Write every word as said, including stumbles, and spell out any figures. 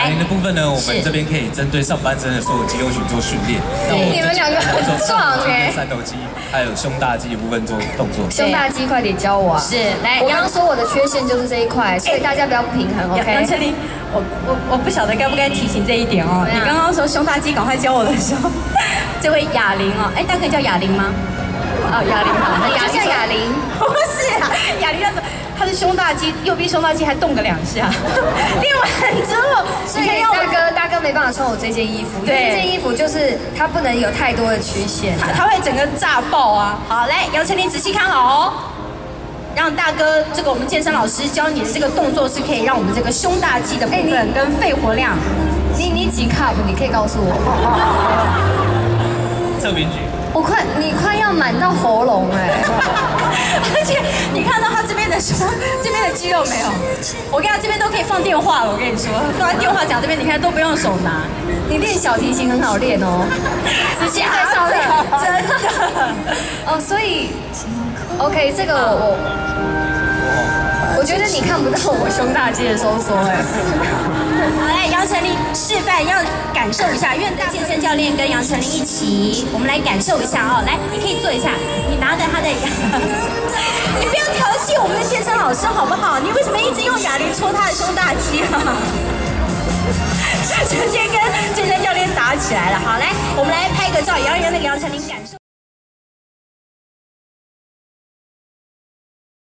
铃的部分呢，我们这边可以针对上半身的所有肌肉群做训练。 你们两个很壮哎！ 三头肌还有胸大肌的部分做动作。 胸大肌快点教我啊！ 是，来， 我刚刚说我的缺陷就是这一块，所以大家不要不平衡 ，OK？ 杨丞琳，我我我不晓得该不该提醒这一点哦。你刚刚说胸大肌赶快教我的时候，这位哑铃哦，哎，大哥叫哑铃吗？哦，哑铃好， 你就像哑铃， 不是啊，哑铃那是他的胸大肌，右边胸大肌还动个两下，练完之后， 所以大哥大哥没办法穿我这件衣服，因为这件衣服就是它不能有太多的曲线， 他他会整个炸爆啊！好，来，杨丞琳仔细看好哦。让大哥，这个我们健身老师教你的这个动作是可以让我们这个胸大肌的部分跟肺活量。 你你几 cup？ 你可以告诉我。 侧边举。 我快，你快要满到喉咙哎！ 而且你看到他这边的胸，这边的肌肉没有？我跟他这边都可以放电话了，我跟你说，放电话讲这边，你看都不用手拿。 你练小提琴很好练哦，直接在上练，真的。哦，所以 ，OK， 这个我我，我觉得你看不到我胸大肌的收缩哎。 好来，杨丞琳示范，要感受一下，因为大健身教练跟杨丞琳一起，我们来感受一下哦。来，你可以做一下，你拿着他的，你不要调戏我们的健身老师好不好？你为什么一直用哑铃戳他的胸大肌啊？直接跟健身教练打起来了。好，来，我们来拍个照，也要让那个杨丞琳感受。